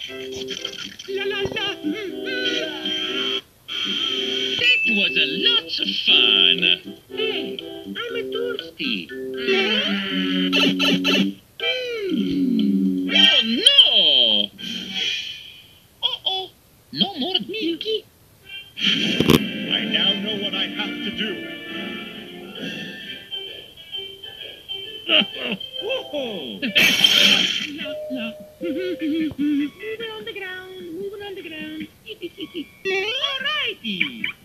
La la la. That was a lots of fun. Hey, I'm thirsty. Oh no! Uh-oh. No more Milky. I now know what I have to do. Woohoo! La la. Moving on the ground, moving on the ground. Alrighty.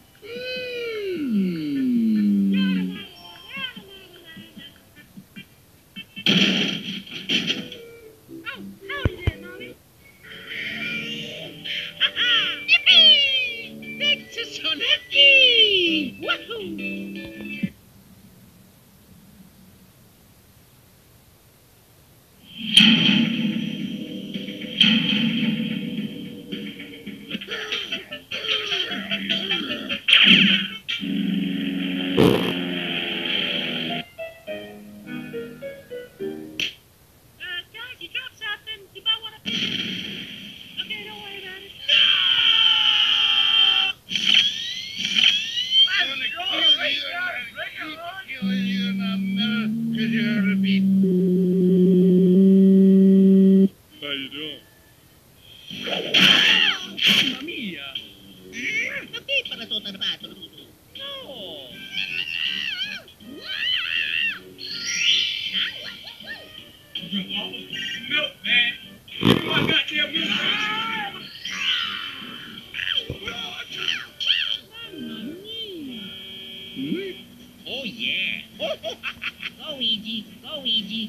Oh, howdy there, Mommy. Yippee! It's a Sonaki! Woohoo! Guys, you dropped something. You might want to... Okay, don't worry about it. How you doing? Mamma mia! Non ti para sotto il patto. No! Milk, man. My goddamn milk. Mamma mia! Oh yeah. Go Luigi, go Luigi.